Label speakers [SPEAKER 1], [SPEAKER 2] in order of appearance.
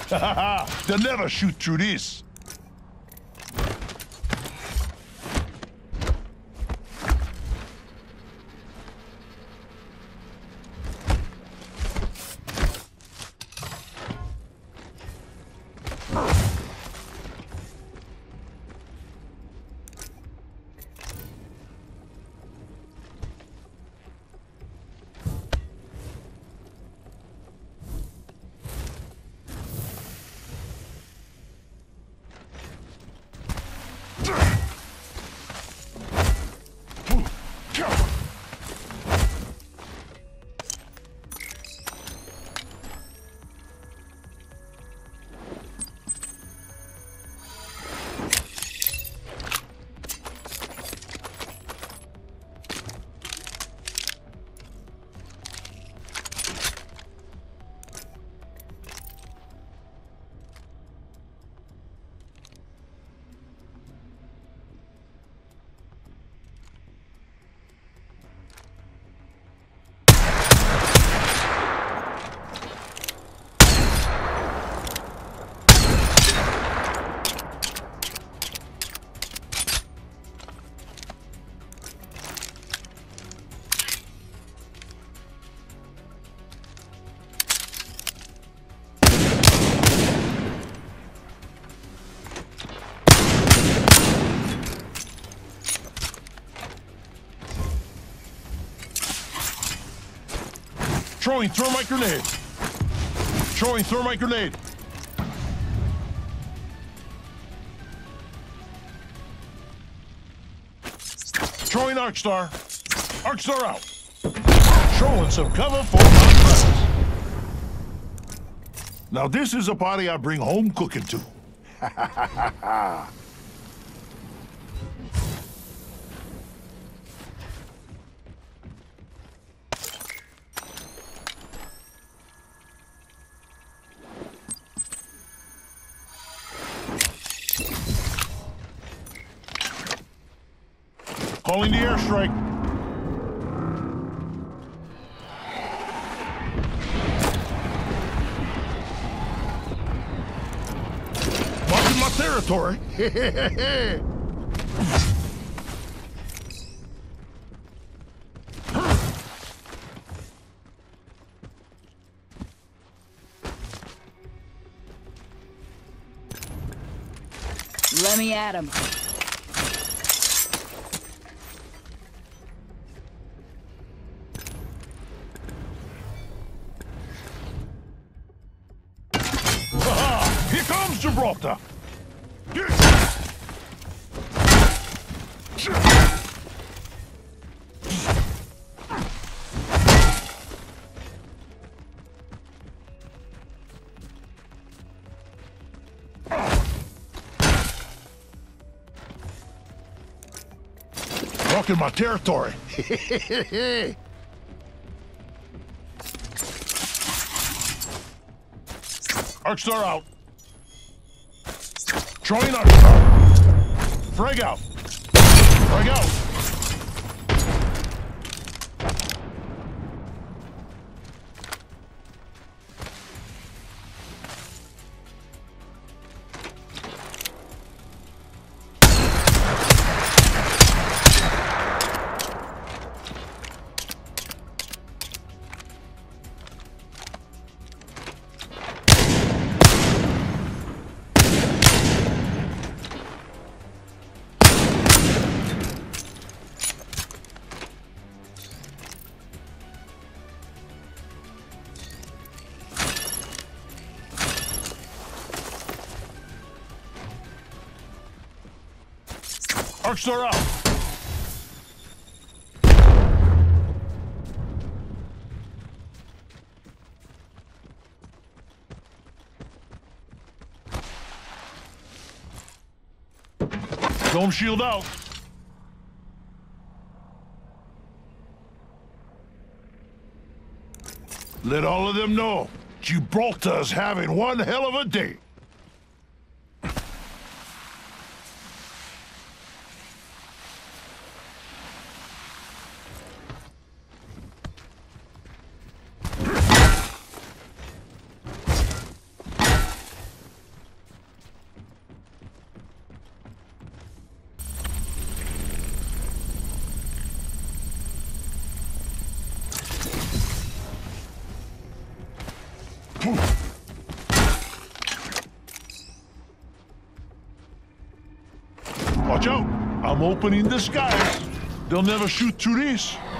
[SPEAKER 1] They'll never shoot through this. Throwing thermite grenade. Throwing thermite grenade. Throwing Arcstar. Arcstar out. Throwing some cover for my friends. Now this is a party I bring home cooking to. Ha ha ha ha ha. Calling the airstrike. Marking my territory.
[SPEAKER 2] Let me at him.
[SPEAKER 1] Here comes Gibraltar! Walking my territory. Arcstar out. Throwing Arcstar. Frag out. Frag out. Arcstar out. Dome shield out. Let all of them know Gibraltar's having one hell of a day. Watch out! I'm opening the skies. They'll never shoot through these.